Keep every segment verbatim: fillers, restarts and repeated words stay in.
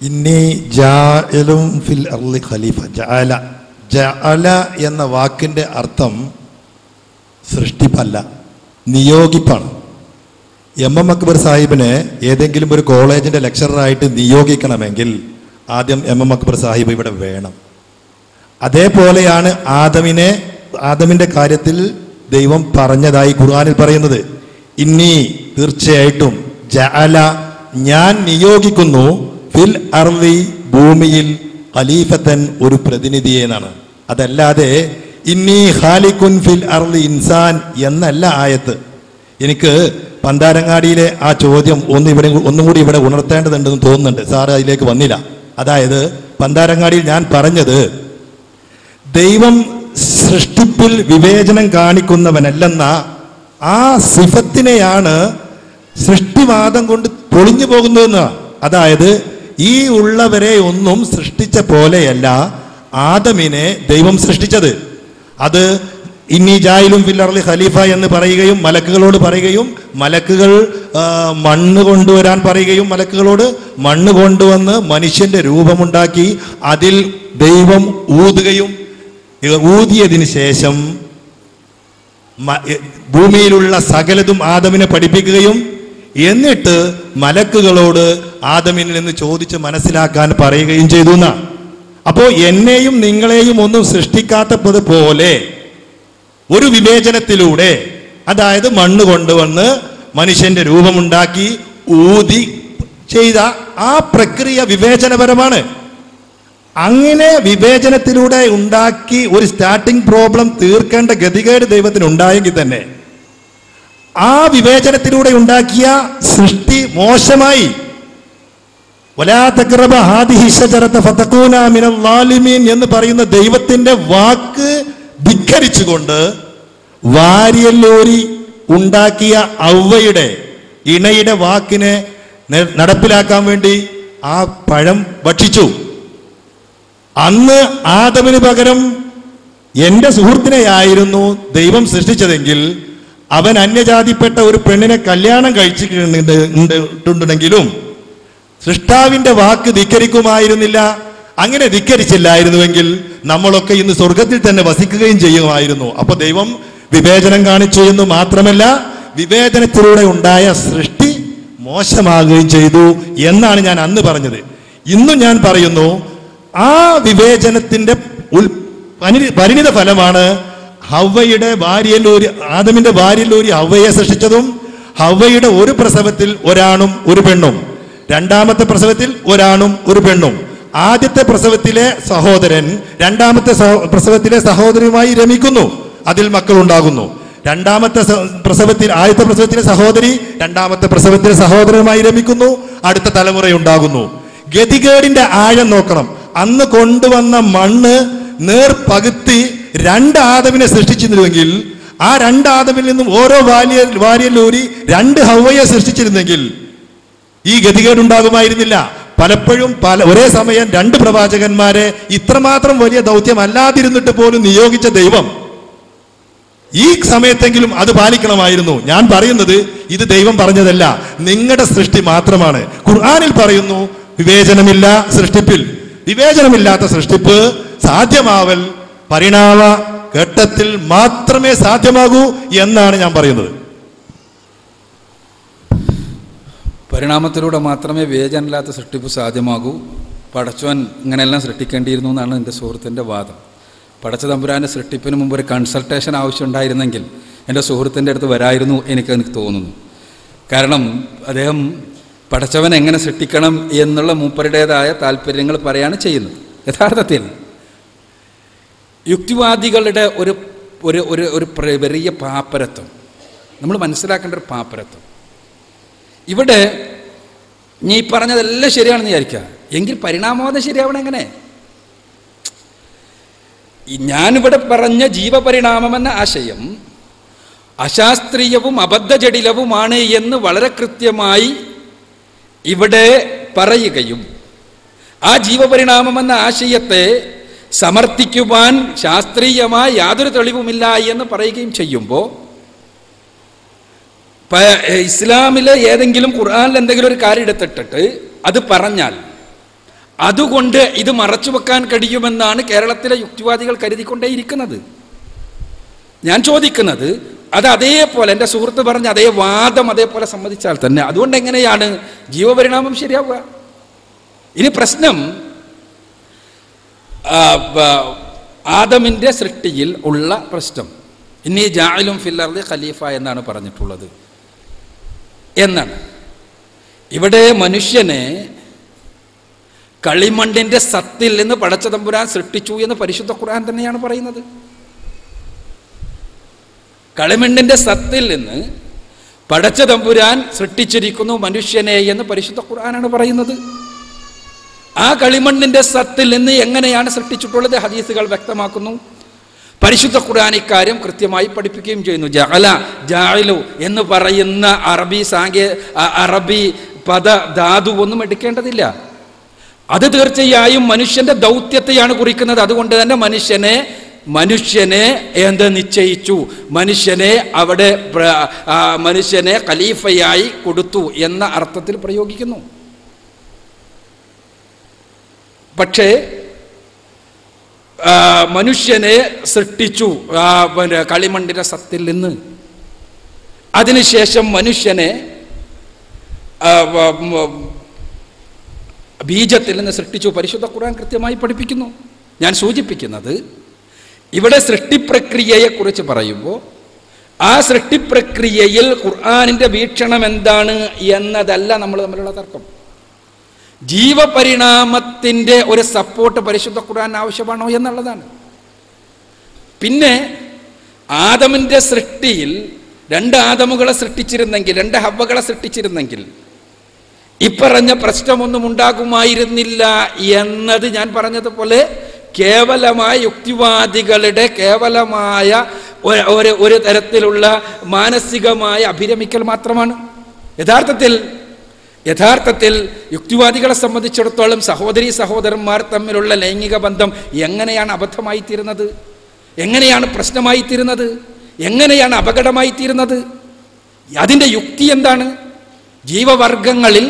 ഇന്നി ജാഇലും ഫിൽ അർളി ഖലീഫ. ജഅല ജഅല എന്ന വാക്കിൻ്റെ അർത്ഥം സൃഷ്ടിപ്പല്ല, നിയോഗിപ്പാണ്. എം എം അക്ബർ സാഹിബിനെ ഏതെങ്കിലും ഒരു കോളേജിൻ്റെ ലെക്ചററായിട്ട് നിയോഗിക്കണമെങ്കിൽ ആദ്യം എം എം അക്ബർ സാഹിബ് ഇവിടെ വേണം. അതേപോലെയാണ് ആദമിനെ ആദമിൻ്റെ കാര്യത്തിൽ ദൈവം പറഞ്ഞതായി ഖുർആനിൽ പറയുന്നത്. ഇന്നി തീർച്ചയായിട്ടും ജഅല ഞാൻ നിയോഗിക്കുന്നു ഫിൽ അർളി ഭൂമിയിൽ ഖലീഫത്തൻ ഒരു പ്രതിനിധിയെ എന്നാണ്. അതല്ലാതെ ഇന്നി ഖാലിഖുൻ ഫിൽ അർളി ഇൻസാൻ എന്നല്ല ആയത്ത്. എനിക്ക് പന്താരങ്ങാടിയിലെ ആ ചോദ്യം ഒന്ന് ഇവിടെ ഒന്നും കൂടി ഇവിടെ ഉണർത്തേണ്ടതുണ്ടെന്ന് തോന്നുന്നുണ്ട്. സാറ് അതിലേക്ക് വന്നില്ല. അതായത് പന്താരങ്ങാടിയിൽ ഞാൻ പറഞ്ഞത് ദൈവം സൃഷ്ടിപ്പിൽ വിവേചനം കാണിക്കുന്നവനല്ലെന്ന ആ സിഫത്തിനെയാണ് സൃഷ്ടിവാദം കൊണ്ട് പൊളിഞ്ഞു പോകുന്നതെന്ന്. അതായത് ഈ ഉള്ളവരെ ഒന്നും സൃഷ്ടിച്ച പോലെയല്ല ആദമിനെ ദൈവം സൃഷ്ടിച്ചത്. അത് ഇന്നി ജായിലും ഫിൽ അർളി ഖലീഫ എന്ന് പറയുകയും മലക്കുകളോട് പറയുകയും മലക്കുകൾ മണ്ണ് കൊണ്ടുവരാൻ പറയുകയും മലക്കുകളോട് മണ്ണ് കൊണ്ടുവന്ന് മനുഷ്യന്റെ രൂപമുണ്ടാക്കി അതിൽ ദൈവം ഊതുകയും ഊതിയതിന് ശേഷം ഭൂമിയിലുള്ള സകലതും ആദമിനെ പഠിപ്പിക്കുകയും എന്നിട്ട് മലക്കുകളോട് ആദമിൽ നിന്ന് ചോദിച്ച് മനസ്സിലാക്കാൻ പറയുകയും ചെയ്തു എന്നാ. അപ്പോൾ എന്നെയും നിങ്ങളെയും ഒന്നും സൃഷ്ടിക്കാത്തത് പോലെ ഒരു വിവേചനത്തിലൂടെ, അതായത് മണ്ണ് കൊണ്ടുവന്ന് മനുഷ്യന്റെ രൂപമുണ്ടാക്കി ഊതി ചെയ്ത ആ പ്രക്രിയ വിവേചനപരമാണ്. അങ്ങനെ വിവേചനത്തിലൂടെ ഉണ്ടാക്കി ഒരു സ്റ്റാർട്ടിംഗ് പ്രോബ്ലം തീർക്കേണ്ട ഗതികേട് ദൈവത്തിന് ഉണ്ടായെങ്കിൽ തന്നെ ആ വിവേചനത്തിലൂടെ ഉണ്ടാക്കിയ സൃഷ്ടി മോശമായി. വലാ തഖ്റബ ഹാദിഹി ശജറത ഫതകൂന മിനൽ ളാലിമീൻ എന്ന് പറയുന്ന ദൈവത്തിന്റെ വാക്ക് ധിക്കരിച്ചുകൊണ്ട് വാരിയല്ലോരി ഉണ്ടാക്കിയ ഔവയുടെ ഇണയുടെ വാക്കിനെ നടപ്പിലാക്കാൻ വേണ്ടി ആ പഴം ഭക്ഷിച്ചു. അന്ന് ആദമിന് പകരം എൻ്റെ സുഹൃത്തിനെയായിരുന്നു ദൈവം സൃഷ്ടിച്ചതെങ്കിൽ അവൻ അന്യജാതിപ്പെട്ട ഒരു പെണ്ണിനെ കല്യാണം കഴിച്ചിട്ടുണ്ടെങ്കിലും സൃഷ്ടാവിന്റെ വാക്ക് ധിക്കരിക്കുമായിരുന്നില്ല. അങ്ങനെ ധിക്കരിച്ചില്ലായിരുന്നുവെങ്കിൽ നമ്മളൊക്കെ ഇന്ന് സ്വർഗത്തിൽ തന്നെ വസിക്കുകയും ചെയ്യുമായിരുന്നു. അപ്പൊ ദൈവം വിവേചനം കാണിച്ചു എന്ന് മാത്രമല്ല, വിവേചനത്തിലൂടെ ഉണ്ടായ സൃഷ്ടി മോശമാകുകയും ചെയ്തു എന്നാണ് ഞാൻ അന്ന് പറഞ്ഞത്. ഇന്നും ഞാൻ പറയുന്നു, ആ വിവേചനത്തിന്റെ പരിണിത ഫലമാണ് ഹവ്വയുടെ ഭാര്യയിലൂരി ആദമിന്റെ ഭാര്യയിലൂരി ഹവ്വയെ സൃഷ്ടിച്ചതും ഹവ്വയുടെ ഒരു പ്രസവത്തിൽ ഒരാണും ഒരു പെണ്ണും, രണ്ടാമത്തെ പ്രസവത്തിൽ ഒരാണും ഒരു പെണ്ണും, ആദ്യത്തെ പ്രസവത്തിലെ സഹോദരൻ രണ്ടാമത്തെ പ്രസവത്തിലെ സഹോദരിയുമായി രമിക്കുന്നു, അതിൽ മക്കൾ ഉണ്ടാകുന്നു. രണ്ടാമത്തെ പ്രസവത്തിൽ ആദ്യത്തെ പ്രസവത്തിലെ സഹോദരി രണ്ടാമത്തെ പ്രസവത്തിലെ സഹോദരനുമായി രമിക്കുന്നു, അടുത്ത തലമുറയുണ്ടാകുന്നു. ഗതികേടിന്റെ ആഴം നോക്കണം. അന്ന് കൊണ്ടുവന്ന മണ്ണ് നേർ പകുത്തി രണ്ട് ആദമിനെ സൃഷ്ടിച്ചിരുന്നുവെങ്കിൽ ആ രണ്ട് ആദമിൽ നിന്നും ഓരോ വാരിയ വാരിയലൂരി രണ്ട് ഹവ്വയെ സൃഷ്ടിച്ചിരുന്നെങ്കിൽ ഈ ഗതികേടുണ്ടാകുമായിരുന്നില്ല. പലപ്പോഴും പല ഒരേ സമയം രണ്ട് പ്രവാചകന്മാരെ ഇത്രമാത്രം വലിയ ദൗത്യം അല്ലാതിരുന്നിട്ട് പോലും നിയോഗിച്ച ദൈവം ഈ സമയത്തെങ്കിലും അത് പാലിക്കണമായിരുന്നു. ഞാൻ പറയുന്നത് ഇത് ദൈവം പറഞ്ഞതല്ല, നിങ്ങളുടെ സൃഷ്ടി മാത്രമാണ്. ഖുർആനിൽ പറയുന്നു വിവേചനമില്ല സൃഷ്ടിപ്പിൽ. വിവേചനമില്ലാത്ത സൃഷ്ടിപ്പ് സാധ്യമാവൽ പരിണാമ ഘട്ടത്തിൽ മാത്രമേ സാധ്യമാകൂ എന്നാണ് ഞാൻ പറയുന്നത്. പരിണാമത്തിലൂടെ മാത്രമേ വിവേചനമില്ലാത്ത സൃഷ്ടിപ്പ് സാധ്യമാകൂ. പടച്ചവൻ ഇങ്ങനെയെല്ലാം സൃഷ്ടിക്കേണ്ടിയിരുന്നു എന്നാണ് എൻ്റെ സുഹൃത്തിൻ്റെ വാദം. പടച്ച തമ്പുരാൻ്റെ സൃഷ്ടിപ്പിന് മുമ്പ് ഒരു കൺസൾട്ടേഷൻ ആവശ്യമുണ്ടായിരുന്നെങ്കിൽ എൻ്റെ സുഹൃത്തിൻ്റെ അടുത്ത് വരായിരുന്നു എനിക്ക് എനിക്ക് തോന്നുന്നു. കാരണം അദ്ദേഹം പടച്ചവൻ എങ്ങനെ സൃഷ്ടിക്കണം എന്നുള്ള മൂപ്പരുടേതായ താല്പര്യങ്ങൾ പറയാണ് ചെയ്യുന്നത്. യഥാർത്ഥത്തിൽ യുക്തിവാദികളുടെ ഒരു ഒരു ഒരു ഒരു വലിയ പാപ്പരത്വം നമ്മൾ മനസ്സിലാക്കേണ്ട ഒരു പാപ്പരത്വം. ഇവിടെ നീ പറഞ്ഞതെല്ലാം ശരിയാണെന്ന് വിചാരിക്കുക, എങ്കിൽ പരിണാമവാദം ശരിയാവണം എങ്ങനെ? ഞാനിവിടെ പറഞ്ഞ ജീവപരിണാമമെന്ന ആശയം അശാസ്ത്രീയവും അബദ്ധജടിലവുമാണ് എന്ന് വളരെ കൃത്യമായി ഇവിടെ പറയുകയും ആ ജീവപരിണാമമെന്ന ആശയത്തെ സമർത്ഥിക്കുവാൻ ശാസ്ത്രീയമായി യാതൊരു തെളിവുമില്ല എന്ന് പറയുകയും ചെയ്യുമ്പോൾ ഇസ്ലാമിലെ ഏതെങ്കിലും ഖുർആനിൽ എന്തെങ്കിലും ഒരു കാര്യം എടുത്തിട്ടിട്ട് അത് പറഞ്ഞാൽ അതുകൊണ്ട് ഇത് മറച്ചു വെക്കാൻ കഴിയുമെന്നാണ് കേരളത്തിലെ യുക്തിവാദികൾ കരുതിക്കൊണ്ടേയിരിക്കുന്നത്. ഞാൻ ചോദിക്കുന്നത്, അത് അതേപോലെ എൻ്റെ സുഹൃത്ത് പറഞ്ഞ അതേ വാദം അതേപോലെ സമ്മതിച്ചാൽ തന്നെ അതുകൊണ്ട് എങ്ങനെയാണ് ജീവപരിണാമം ശരിയാവുക? ഇനി പ്രശ്നം ആദമിൻ്റെ സൃഷ്ടിയിൽ ഉള്ള പ്രശ്നം. ഇന്നീ ജാഇലും ഫിൽ അർളി ഖലീഫ എന്നാണ് പറഞ്ഞിട്ടുള്ളത് എന്നാണ്. ഇവിടെ മനുഷ്യനെ കളിമണ്ണിൻ്റെ സത്തിൽ നിന്ന് പടച്ച തമ്പുരാൻ സൃഷ്ടിച്ചു എന്ന് പരിശുദ്ധ ഖുർആൻ തന്നെയാണ് പറയുന്നത്. കളിമണ്ണിൻ്റെ സത്തിൽ നിന്ന് പടച്ച തമ്പുരാൻ സൃഷ്ടിച്ചിരിക്കുന്നു മനുഷ്യനെ എന്ന് പരിശുദ്ധ ഖുർആനാണ് പറയുന്നത്. ആ കളിമണ്ണിൻ്റെ സത്തിൽ നിന്ന് എങ്ങനെയാണ് സൃഷ്ടിച്ചിട്ടുള്ളത്? ഹദീസുകൾ വ്യക്തമാക്കുന്നു. പരിശുദ്ധ ഖുർആൻ ഇക്കാര്യം കൃത്യമായി പഠിപ്പിക്കുകയും ചെയ്യുന്നു. ജഅല ജാഇലു എന്ന് പറയുന്ന അറബി സാങ്കേ അറബി പദ ധാതു ഒന്നും എടുക്കേണ്ടതില്ല. അത് തീർച്ചയായും മനുഷ്യന്റെ ദൗത്യത്തെയാണ് കുറിക്കുന്നത്. അതുകൊണ്ട് തന്നെ മനുഷ്യനെ മനുഷ്യനെ എന്ത് നിശ്ചയിച്ചു, മനുഷ്യനെ അവിടെ മനുഷ്യനെ ഖലീഫയായി കൊടുത്തു എന്ന അർത്ഥത്തിൽ പ്രയോഗിക്കുന്നു. പക്ഷേ മനുഷ്യനെ സൃഷ്ടിച്ചു കളിമണ്ണിന്റെ സത്തിൽ നിന്ന്. അതിനുശേഷം മനുഷ്യനെ ബീജത്തിൽ നിന്ന് സൃഷ്ടിച്ചു. പരിശുദ്ധ ഖുർആൻ കൃത്യമായി പഠിപ്പിക്കുന്നു. ഞാൻ സൂചിപ്പിക്കുന്നത്, ഇവിടെ സൃഷ്ടിപ്രക്രിയയെ കുറിച്ച് പറയുമ്പോൾ ആ സൃഷ്ടിപ്രക്രിയയിൽ ഖുർആനിന്റെ വീക്ഷണം എന്താണ് എന്നതല്ല നമ്മൾ തമ്മിലുള്ള തർക്കം. ജീവപരിണാമത്തിൻ്റെ ഒരു സപ്പോർട്ട് പരിശുദ്ധ ഖുർആൻ ആവശ്യമാണോ എന്നുള്ളതാണ്. പിന്നെ ആദമിൻ്റെ സൃഷ്ടിയിൽ രണ്ട് ആദമുകളെ സൃഷ്ടിച്ചിരുന്നെങ്കിൽ, രണ്ട് ഹവ്വകളെ സൃഷ്ടിച്ചിരുന്നെങ്കിൽ ഇപ്പറഞ്ഞ പ്രശ്നമൊന്നും ഉണ്ടാകുമായിരുന്നില്ല എന്നത് ഞാൻ പറഞ്ഞതുപോലെ കേവലമായ യുക്തിവാദികളുടെ കേവലമായ ഒരു ഒരു തരത്തിലുള്ള മാനസികമായ അഭിരമിക്കൽ മാത്രമാണ്. യഥാർത്ഥത്തിൽ യഥാർത്ഥത്തിൽ യുക്തിവാദികളെ സംബന്ധിച്ചിടത്തോളം സഹോദരീ സഹോദരന്മാർ തമ്മിലുള്ള ലൈംഗിക ബന്ധം എങ്ങനെയാണ് അബദ്ധമായി തീരുന്നത്, എങ്ങനെയാണ് പ്രശ്നമായി തീരുന്നത്, എങ്ങനെയാണ് അപകടമായി തീരുന്നത്? അതിൻ്റെ യുക്തി എന്താണ്? ജീവവർഗങ്ങളിൽ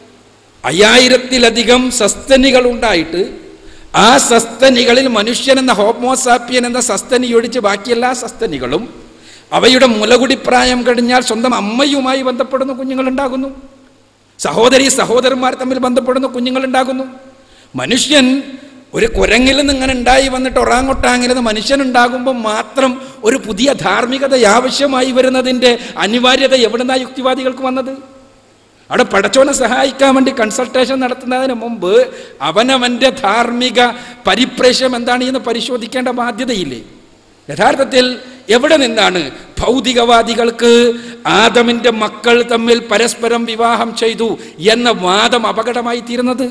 അയ്യായിരത്തിലധികം സസ്തനികൾ ഉണ്ടായിട്ട് ആ സസ്തനികളിൽ മനുഷ്യൻ എന്ന ഹോമോസാപ്പിയൻ എന്ന സസ്തനി ഒഴിച്ച് ബാക്കിയെല്ലാ സസ്തനികളും അവയുടെ മുലകുടിപ്രായം കഴിഞ്ഞാൽ സ്വന്തം അമ്മയുമായി ബന്ധപ്പെടുന്ന കുഞ്ഞുങ്ങളുണ്ടാകുന്നു. സഹോദരി സഹോദരന്മാർ തമ്മിൽ ബന്ധപ്പെടുന്ന കുഞ്ഞുങ്ങളുണ്ടാകുന്നു. മനുഷ്യൻ ഒരു കുരങ്ങിൽ നിന്ന് ഇങ്ങനെ ഉണ്ടായി വന്നിട്ട് ഒറാങ്ങൊട്ടാങ്ങിൽ നിന്ന് മനുഷ്യനുണ്ടാകുമ്പോൾ മാത്രം ഒരു പുതിയ ധാർമ്മികത ആവശ്യമായി വരുന്നതിൻ്റെ അനിവാര്യത എവിടുന്നാ യുക്തിവാദികൾക്ക് വന്നത്? അവിടെ പടച്ചോനെ സഹായിക്കാൻ വേണ്ടി കൺസൾട്ടേഷൻ നടത്തുന്നതിന് മുമ്പ് അവനവൻ്റെ ധാർമ്മിക പരിപ്രേക്ഷ്യം എന്താണ് എന്ന് പരിശോധിക്കേണ്ട ബാധ്യതയില്ലേ? യഥാർത്ഥത്തിൽ എവിടെ നിന്നാണ് ഭൗതികവാദികൾക്ക് ആദമിൻ്റെ മക്കൾ തമ്മിൽ പരസ്പരം വിവാഹം ചെയ്തു എന്ന വാദം അപകടമായി തീരുന്നത്?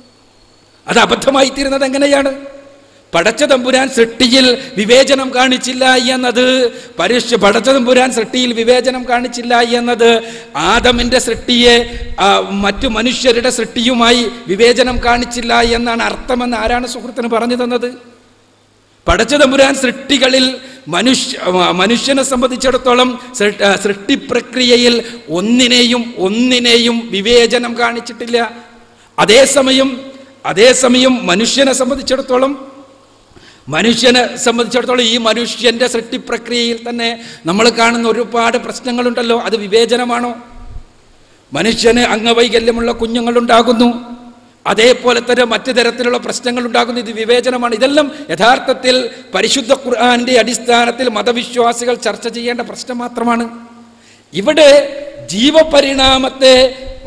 അത് അബദ്ധമായി തീരുന്നത് എങ്ങനെയാണ്? പടച്ച തമ്പുരാൻ സൃഷ്ടിയിൽ വിവേചനം കാണിച്ചില്ല എന്നത് പരിശു പടച്ച തമ്പുരാൻ സൃഷ്ടിയിൽ വിവേചനം കാണിച്ചില്ല എന്നത് ആദമിൻ്റെ സൃഷ്ടിയെ മറ്റു മനുഷ്യരുടെ സൃഷ്ടിയുമായി വിവേചനം കാണിച്ചില്ല എന്നാണ് അർത്ഥമെന്ന് ആരാണ് സുഹൃത്തിന് പറഞ്ഞു തന്നത്? പടച്ച തമ്പുരാൻ സൃഷ്ടികളിൽ മനുഷ്യ മനുഷ്യനെ സംബന്ധിച്ചിടത്തോളം സൃഷ്ടിപ്രക്രിയയിൽ ഒന്നിനെയും ഒന്നിനെയും വിവേചനം കാണിച്ചിട്ടില്ല. അതേസമയം അതേസമയം മനുഷ്യനെ സംബന്ധിച്ചിടത്തോളം മനുഷ്യനെ സംബന്ധിച്ചിടത്തോളം ഈ മനുഷ്യൻ്റെ സൃഷ്ടിപ്രക്രിയയിൽ തന്നെ നമ്മൾ കാണുന്ന ഒരുപാട് പ്രശ്നങ്ങളുണ്ടല്ലോ. അത് വിവേചനമാണോ? മനുഷ്യന് അംഗവൈകല്യമുള്ള കുഞ്ഞുങ്ങളുണ്ടാകുന്നു, അതേപോലെ തന്നെ മറ്റു തരത്തിലുള്ള പ്രശ്നങ്ങൾ ഉണ്ടാകുന്നു. ഇത് വിവേചനമാണ്. ഇതെല്ലാം യഥാർത്ഥത്തിൽ പരിശുദ്ധ ഖുർആന്റെ അടിസ്ഥാനത്തിൽ മതവിശ്വാസികൾ ചർച്ച ചെയ്യേണ്ട പ്രശ്നം മാത്രമാണ്. ഇവിടെ ജീവപരിണാമത്തെ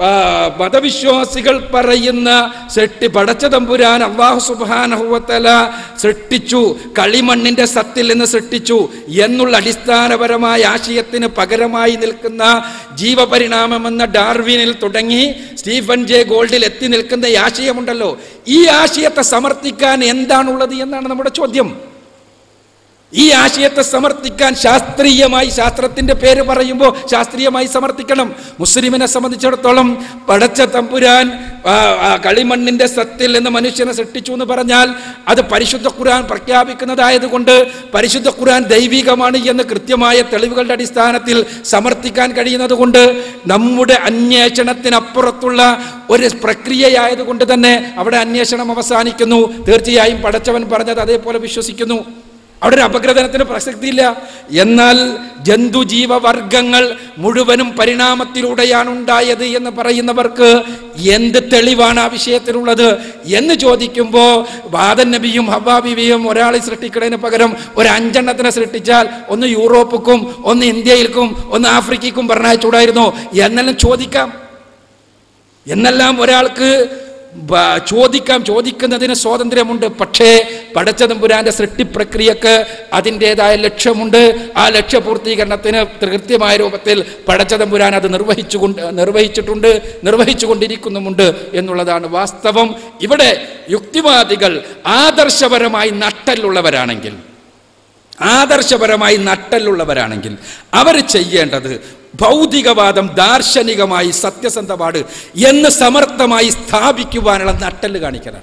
മതവിശ്വാസികൾ പറയുന്ന സൃഷ്ടി പടച്ച തമ്പുരാൻ അല്ലാഹു സുബ്ഹാനഹു വ തആല സൃഷ്ടിച്ചു, കളിമണ്ണിന്റെ സത്തിൽ നിന്ന് സൃഷ്ടിച്ചു എന്നുള്ള അടിസ്ഥാനപരമായ ആശയത്തിന് പകരമായി നിൽക്കുന്ന ജീവപരിണാമം എന്ന ഡാർവിനിൽ തുടങ്ങി സ്റ്റീഫൻ ജെ ഗോൾഡിൽ എത്തി നിൽക്കുന്ന ഈ ആശയമുണ്ടല്ലോ, ഈ ആശയത്തെ സമർത്ഥിക്കാൻ എന്താണുള്ളത് എന്നാണ് നമ്മുടെ ചോദ്യം. ഈ ആശയത്തെ സമർത്ഥിക്കാൻ ശാസ്ത്രീയമായി, ശാസ്ത്രത്തിന്റെ പേര് പറയുമ്പോൾ ശാസ്ത്രീയമായി സമർത്ഥിക്കണം. മുസ്ലിമിനെ സംബന്ധിച്ചിടത്തോളം പടച്ച തമ്പുരാൻ കളിമണ്ണിന്റെ സത്തിൽ നിന്ന് മനുഷ്യനെ സൃഷ്ടിച്ചു എന്ന് പറഞ്ഞാൽ അത് പരിശുദ്ധ ഖുർആൻ പ്രഖ്യാപിക്കുന്നതായതുകൊണ്ട് പരിശുദ്ധ ഖുർആൻ ദൈവികമാണ് എന്ന് കൃത്യമായ തെളിവുകളുടെ അടിസ്ഥാനത്തിൽ സമർത്ഥിക്കാൻ കഴിയുന്നത് കൊണ്ട് നമ്മുടെ അന്വേഷണത്തിനപ്പുറത്തുള്ള ഒരു പ്രക്രിയയായതുകൊണ്ട് തന്നെ അവിടെ അന്വേഷണം അവസാനിക്കുന്നു. തീർച്ചയായും പടച്ചവൻ പറഞ്ഞത് അതേപോലെ വിശ്വസിക്കുന്നു. അവിടെ ഒരു അപഗ്രഥനത്തിന് പ്രസക്തിയില്ല. എന്നാൽ ജന്തുജീവവർഗങ്ങൾ മുഴുവനും പരിണാമത്തിലൂടെയാണ് ഉണ്ടായത് എന്ന് പറയുന്നവർക്ക് എന്ത് തെളിവാണ് ആ വിഷയത്തിലുള്ളത് എന്ന് ചോദിക്കുമ്പോൾ ആദം നബിയും ഹവ്വാ ബീവിയും ഒരാളെ സൃഷ്ടിക്കുന്നതിന് പകരം ഒരു അഞ്ചെണ്ണത്തിനെ സൃഷ്ടിച്ചാൽ ഒന്ന് യൂറോപ്പിക്കും, ഒന്ന് ഇന്ത്യയിൽക്കും, ഒന്ന് ആഫ്രിക്കയ്ക്കും പറഞ്ഞയച്ചൂടായിരുന്നു എന്നെല്ലാം ചോദിക്കാം. എന്നെല്ലാം ഒരാൾക്ക് ചോദിക്കാം, ചോദിക്കുന്നതിന് സ്വാതന്ത്ര്യമുണ്ട്. പക്ഷേ പടച്ച തമ്പുരാന്റെ സൃഷ്ടിപ്രക്രിയക്ക് അതിൻ്റെതായ ലക്ഷ്യമുണ്ട്. ആ ലക്ഷ്യപൂർത്തീകരണത്തിന് കൃത്യമായ രൂപത്തിൽ പടച്ച തമ്പുരാൻ അത് നിർവഹിച്ചുകൊണ്ട് നിർവഹിച്ചിട്ടുണ്ട്, നിർവഹിച്ചുകൊണ്ടിരിക്കുന്നുമുണ്ട് എന്നുള്ളതാണ് വാസ്തവം. ഇവിടെ യുക്തിവാദികൾ ആദർശപരമായി നട്ടലുള്ളവരാണെങ്കിൽ ആദർശപരമായി നട്ടലുള്ളവരാണെങ്കിൽ അവർ ചെയ്യേണ്ടത് ഭൗതികവാദം ദാർശനികമായി സത്യസന്ധമാണ് എന്ന് സമർത്ഥമായി സ്ഥാപിക്കുവാനുള്ള നട്ടല് കാണിക്കണം.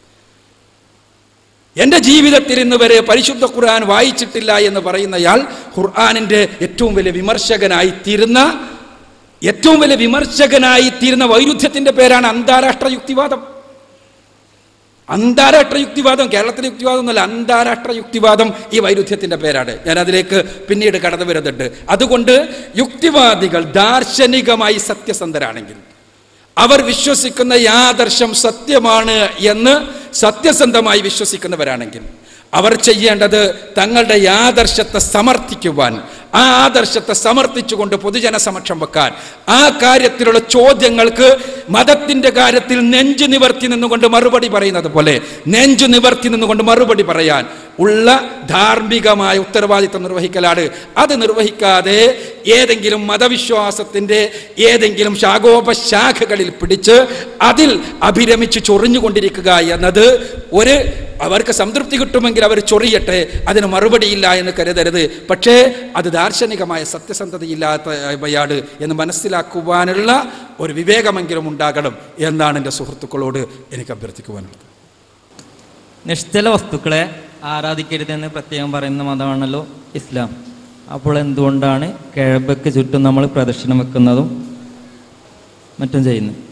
എൻ്റെ ജീവിതത്തിൽ ഇന്ന് വരെ പരിശുദ്ധ ഖുർആൻ വായിച്ചിട്ടില്ല എന്ന് പറയുന്നയാൾ ഖുർആനിൻ്റെ ഏറ്റവും വലിയ വിമർശകനായി തീരുന്ന ഏറ്റവും വലിയ വിമർശകനായി തീരുന്ന വൈരുദ്ധ്യത്തിൻ്റെ പേരാണ് അന്താരാഷ്ട്ര യുക്തിവാദം. അന്താരാഷ്ട്ര യുക്തിവാദം, കേരളത്തിലെ യുക്തിവാദം എന്നല്ല, അന്താരാഷ്ട്ര യുക്തിവാദം ഈ വൈരുദ്ധ്യത്തിന്റെ പേരാണ്. ഞാൻ അതിലേക്ക് പിന്നീട് കടന്നു വരുന്നുണ്ട്. അതുകൊണ്ട് യുക്തിവാദികൾ ദാർശനികമായി സത്യസന്ധരാണെങ്കിൽ, അവർ വിശ്വസിക്കുന്ന ഈ ആദർശം സത്യമാണ് എന്ന് സത്യസന്ധമായി വിശ്വസിക്കുന്നവരാണെങ്കിൽ അവർ ചെയ്യേണ്ടത് തങ്ങളുടെ ആദർശത്തെ സമർത്ഥിക്കുവാൻ, ആ ആദർശത്തെ സമർത്ഥിച്ചുകൊണ്ട് പൊതുജന സമക്ഷം വെക്കാൻ, ആ കാര്യത്തിലുള്ള ചോദ്യങ്ങൾക്ക് മതത്തിന്റെ കാര്യത്തിൽ നെഞ്ചു നിവർത്തി നിന്നുകൊണ്ട് മറുപടി പറയുന്നത് പോലെ നെഞ്ചു നിവർത്തി നിന്നുകൊണ്ട് മറുപടി പറയാൻ ഉള്ള ധാർമ്മികമായ ഉത്തരവാദിത്വം നിർവഹിക്കലാണ്. അത് നിർവഹിക്കാതെ ഏതെങ്കിലും മതവിശ്വാസത്തിന്റെ ഏതെങ്കിലും ശാഖോപശാഖകളിൽ പിടിച്ച് അതിൽ അഭിരമിച്ച് ചൊറിഞ്ഞുകൊണ്ടിരിക്കുക എന്നത് ഒരു അവർക്ക് സംതൃപ്തി കിട്ടുമെങ്കിൽ അവർ ചൊറിയട്ടെ, അതിന് മറുപടിയില്ല എന്ന് കരുതരുത്. പക്ഷേ അത് ദാർശനികമായ സത്യസന്ധതയില്ലാത്തവയാണ് എന്ന് മനസ്സിലാക്കുവാനുള്ള ഒരു വിവേകമെങ്കിലും ഉണ്ടാകണം എന്നാണ് എൻ്റെ സുഹൃത്തുക്കളോട് എനിക്ക് അഭ്യർത്ഥിക്കുവാനുള്ളത്. നിശ്ചല വസ്തുക്കളെ ആരാധിക്കരുതെന്ന് പ്രത്യേകം പറയുന്ന മതമാണല്ലോ ഇസ്ലാം. അപ്പോൾ എന്തുകൊണ്ടാണ് കിഴബയ്ക്ക് ചുറ്റും നമ്മൾ പ്രദക്ഷിണം വെക്കുന്നതും മറ്റും ചെയ്യുന്നത്?